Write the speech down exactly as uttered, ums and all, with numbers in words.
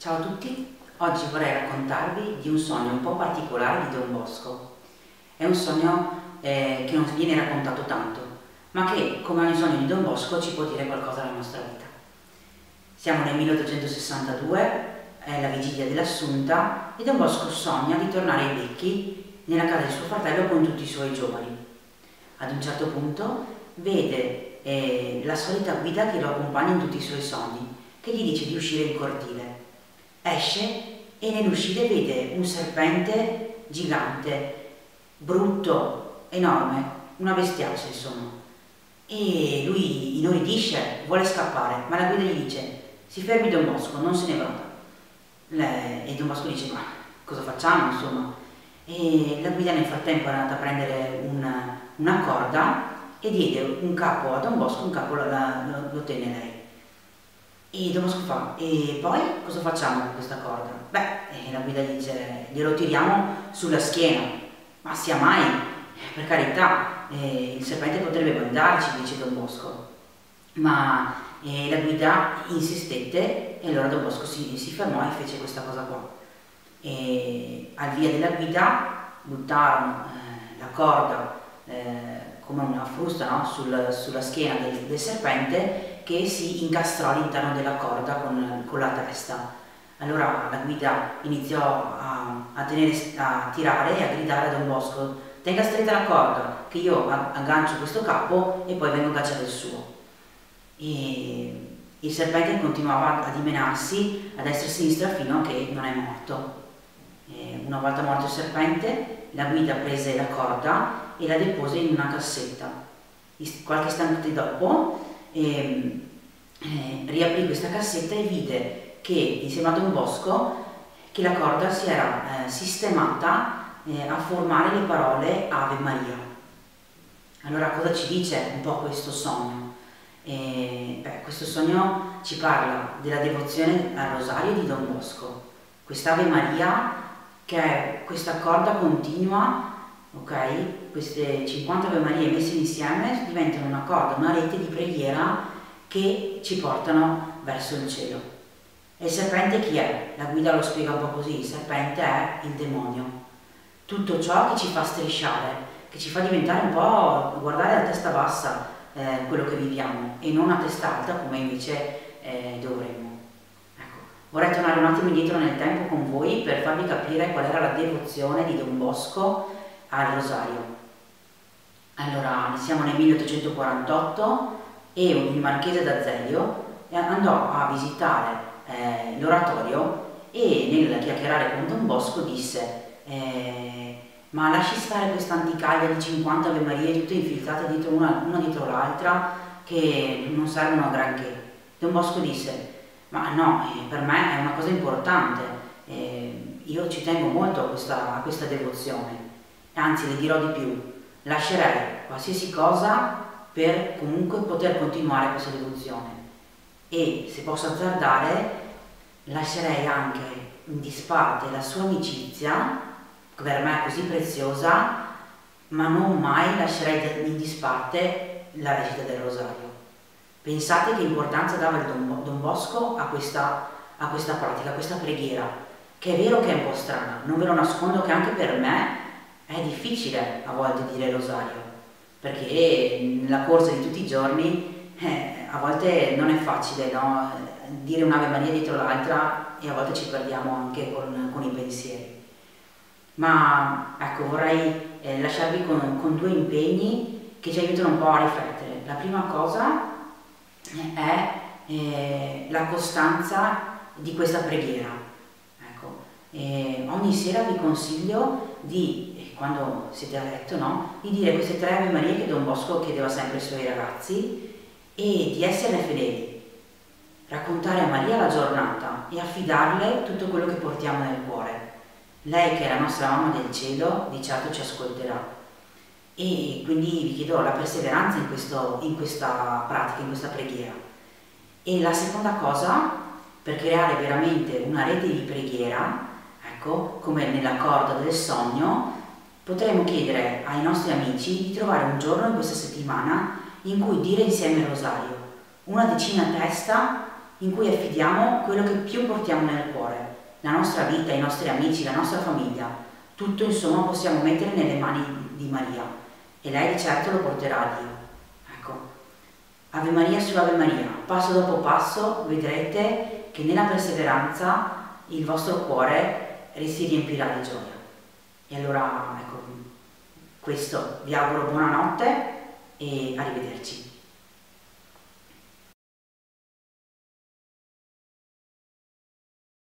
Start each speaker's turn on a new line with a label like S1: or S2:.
S1: Ciao a tutti, oggi vorrei raccontarvi di un sogno un po' particolare di Don Bosco. È un sogno eh, che non viene raccontato tanto, ma che, come ogni sogno di Don Bosco, ci può dire qualcosa della nostra vita. Siamo nel milleottocentosessantadue, è la vigilia dell'Assunta e Don Bosco sogna di tornare ai becchi nella casa di suo fratello con tutti i suoi giovani. Ad un certo punto vede eh, la solita guida che lo accompagna in tutti i suoi sogni, che gli dice di uscire in cortile. Esce e nell'uscire vede un serpente gigante, brutto, enorme, una bestiaccia insomma. E lui inorridisce, vuole scappare, ma la guida gli dice: si fermi Don Bosco, non se ne vada. Le... E Don Bosco dice: ma cosa facciamo insomma? E la guida nel frattempo è andata a prendere una, una corda e diede un capo a Don Bosco, un capo lo, lo, lo tenne lei. E Don Bosco fa: e poi cosa facciamo con questa corda? Beh, la guida gli dice: glielo tiriamo sulla schiena. Ma sia mai, per carità, eh, il serpente potrebbe mandarci, dice Don Bosco. Ma eh, la guida insistette e allora Don Bosco si, si fermò e fece questa cosa qua. E al via della guida buttarono eh, la corda eh, come una frusta, no? Sul, sulla schiena del, del serpente, che si incastrò all'interno della corda con, con la testa. Allora la guida iniziò a, a, tenere, a tirare e a gridare a Don Bosco: tenga stretta la corda che io aggancio questo capo e poi vengo a cacciare il suo. E il serpente continuava a dimenarsi a destra e a sinistra fino a che non è morto. E una volta morto il serpente, la guida prese la corda e la depose in una cassetta. Qualche istante dopo eh, eh, riaprì questa cassetta e vide che insieme a Don Bosco che la corda si era eh, sistemata eh, a formare le parole Ave Maria. Allora cosa ci dice un po' questo sogno? Eh, beh, questo sogno ci parla della devozione al rosario di Don Bosco, quest'Ave Maria che è questa corda continua. Ok, queste cinquanta Ave Marie messe insieme diventano una corda, una rete di preghiera che ci portano verso il cielo. E il serpente chi è? La guida lo spiega un po' così: il serpente è il demonio, tutto ciò che ci fa strisciare, che ci fa diventare un po', guardare a testa bassa eh, quello che viviamo e non a testa alta come invece eh, dovremmo. Ecco, vorrei tornare un attimo indietro nel tempo con voi per farvi capire qual era la devozione di Don Bosco al rosario. Allora, siamo nel milleottocentoquarantotto e il marchese d'Azeglio andò a visitare eh, l'oratorio e nel chiacchierare con Don Bosco disse: eh, ma lasci stare questa anticaglia di cinquanta Ave Marie tutte infiltrate dietro una, una dietro l'altra che non servono a granché. Don Bosco disse: ma no, eh, per me è una cosa importante, eh, io ci tengo molto a questa, a questa devozione. Anzi, le dirò di più, lascerei qualsiasi cosa per comunque poter continuare questa devozione e, se posso azzardare, lascerei anche in disparte la sua amicizia, che per me è così preziosa, ma non mai lascerei in disparte la recita del rosario. Pensate che importanza dava il Don, Don Bosco a questa, a questa pratica, a questa preghiera, che è vero che è un po' strana, non ve lo nascondo che anche per me è difficile a volte dire il rosario, perché nella corsa di tutti i giorni eh, a volte non è facile, no? Dire un'Ave Maria dietro l'altra e a volte ci perdiamo anche con, con i pensieri. Ma ecco, vorrei eh, lasciarvi con, con due impegni che ci aiutano un po' a riflettere. La prima cosa eh, è eh, la costanza di questa preghiera. Ecco, eh, ogni sera vi consiglio di, quando siete a letto, no? Di dire queste tre Ave Marie che Don Bosco chiedeva sempre ai suoi ragazzi e di esserne fedeli, raccontare a Maria la giornata e affidarle tutto quello che portiamo nel cuore. Lei, che è la nostra mamma del cielo, di certo ci ascolterà. E quindi vi chiedo la perseveranza in, questo, in questa pratica, in questa preghiera. E la seconda cosa, per creare veramente una rete di preghiera, ecco, come nella corda del sogno, potremmo chiedere ai nostri amici di trovare un giorno in questa settimana in cui dire insieme il rosario, una decina a testa in cui affidiamo quello che più portiamo nel cuore, la nostra vita, i nostri amici, la nostra famiglia. Tutto insomma possiamo mettere nelle mani di Maria e lei di certo lo porterà a Dio. Ecco, Ave Maria su Ave Maria, passo dopo passo vedrete che nella perseveranza il vostro cuore si riempirà di gioia. E allora, ecco, questo vi auguro buonanotte e arrivederci.